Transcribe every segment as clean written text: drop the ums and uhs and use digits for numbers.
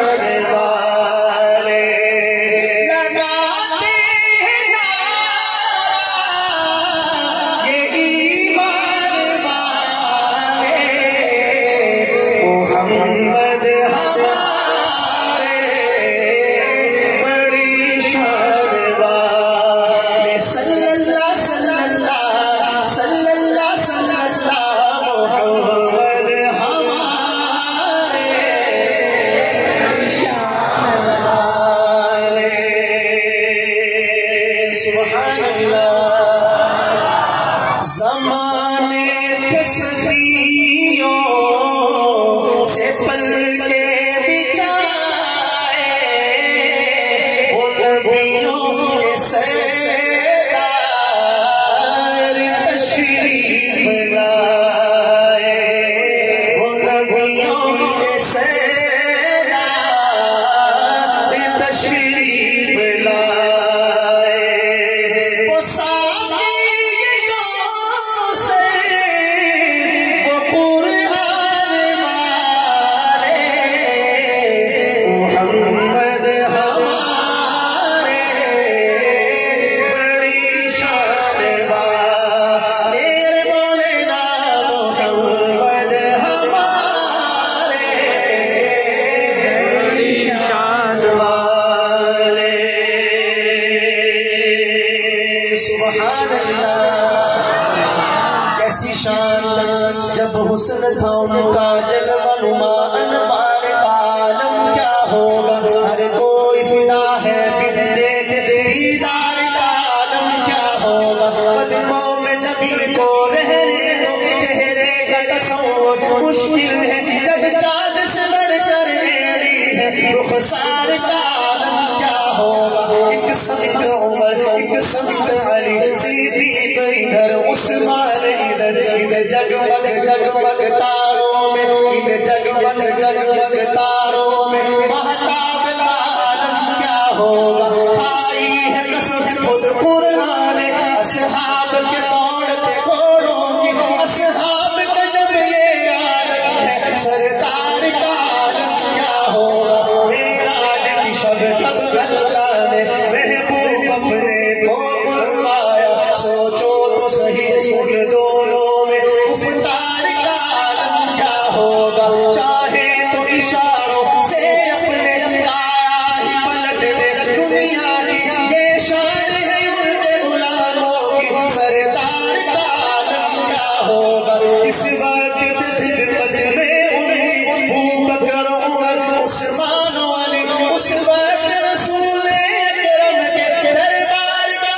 कैसी शान जब हुस्न था उनका जलवा नुमा अनवार का आलम क्या होगा। हर कोई फिदा है बिन देखे दीदार का आलम क्या होगा। कदमों में जबी को रहने दो चेहरे का तस्वुर मुश्किल है जब चाँद से बढ़कर मेरी है रुखसार का आलम क्या होगा। एक समत उमर एक समत अली सीधी इधर उस्मान इधर जगमग जगमग तारों में इन जगमग जगमग तारों में महताब का आलम क्या होगा। आई है कसम खुद कुरान असहाब के दौड़ते घोड़ों की असहाब का जब ये आलम है सरकार का आलम क्या होगा। मेराज की शब जब अल्लाह ने महबूब अपने को बुलवाया सोचो तो सही उन दोनों में गुफ्तार का आलम क्या होगा। चाहे तो इशारों से अपने आया ही पलट दे दुनिया की ये शान है उनके गुलामों की सरदार का आलम क्या होगा। इस वक्त खिदमत में उनकी अबू बकर उमर उस्मान अली उस वक्त रसूल अकरम के दरबार का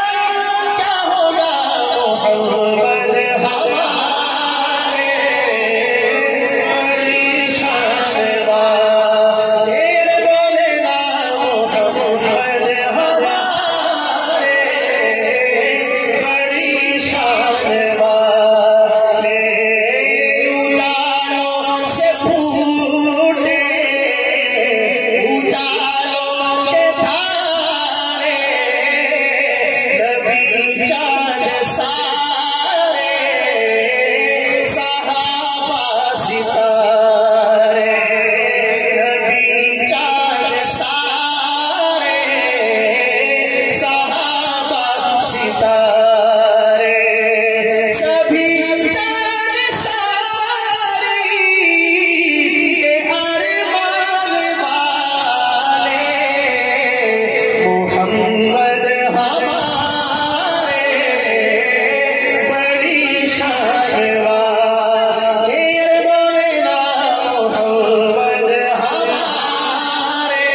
आलम क्या होगा। मोहम्मद हमारे बड़ी शान वाले बोले ना मोहम्मद हमारे बड़ी शान वाले उजालों से फूटे उजालों के धारे नबी चाँद सारे सहाबा सितारे नबी चाँद सारे सहाबा सितारे सभी चाँद सारे के अरमान वाले मोहम्मद हमारे बड़ी शान वाले बोले ना मोहम्मद हमारे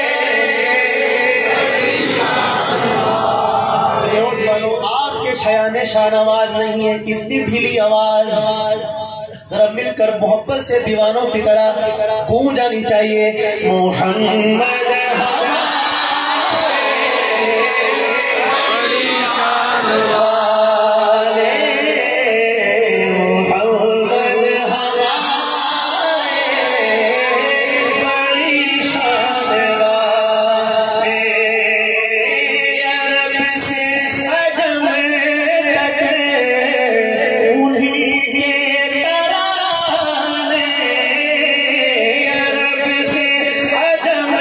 बड़ी शान वालों आपके शयाने शानवाज नहीं है इतनी ढीली आवाज जरा मिलकर मोहब्बत से दीवानों की तरह गूंज जानी चाहिए। मोहम्मद वाले मोहम्मद हमारे बड़ी शान वाले अरब से अजम तक उन्हीं के तराने अरब से अजम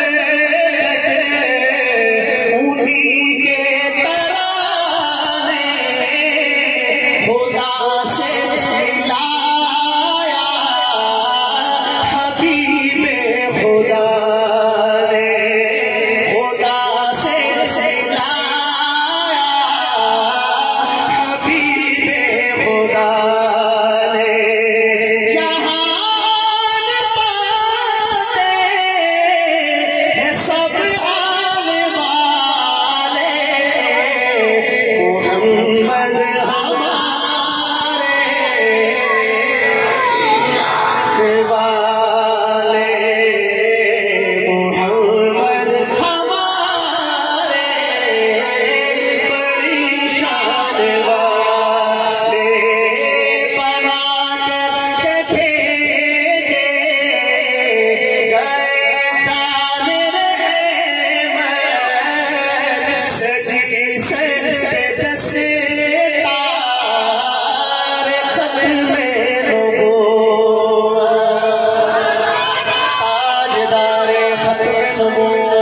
रखूंगा।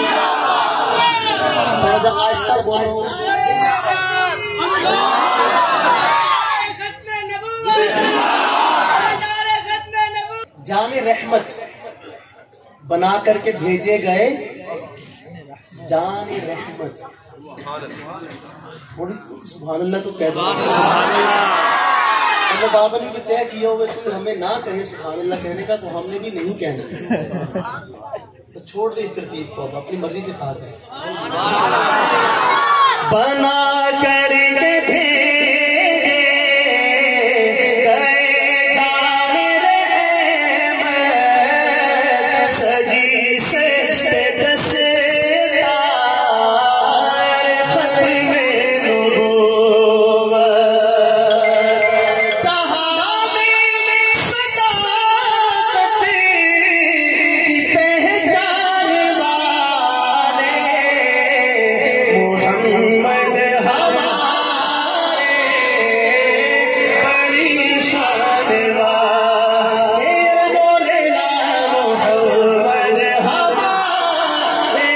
थोड़ा सा आहिस्ता बोलो। जाने रहमत बना करके भेजे गए जाने रहमत। थोड़ी सुभान अल्लाह तो कह दो। मतलब बाबा ने भी तय किया हुआ कोई हमें ना कहे सुभान अल्लाह कहने का, तो हमने भी नहीं कहना। तो छोड़ दे इस तरतीब को, अब अपनी मर्जी से कहा करें। बना करके भेजे गए जाने रहमत, सजी से दस्तार खत्मे नबूवत, जहां में सदाकत की पहचान वाले मोहम्मद हमारे बड़ी शान वाले, मौलाना मोहम्मद हमारे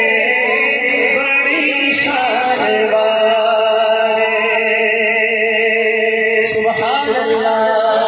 बड़ी शान वाले। सुभान अल्लाह,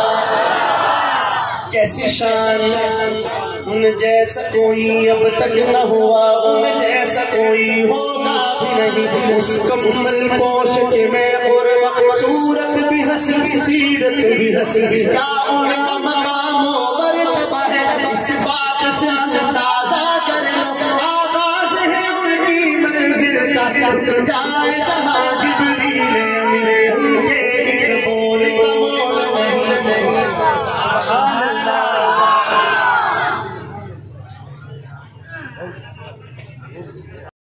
कैसी शान, उन जैसा कोई अब तक न हुआ, उन जैसा कोई होगा भी नहीं। उसका मुसल पोश के मैं सूरत भी हंसी सीरत भी हंसी, क्या उनका मकाम मर्तबा है, इस बात से अंदाजा कर लो। आकाश है उनकी मंजिल का, रुक जाए जहां जिब्रील अमीर, उनके एक बोल का मोल नहीं। सुभान अल्लाह।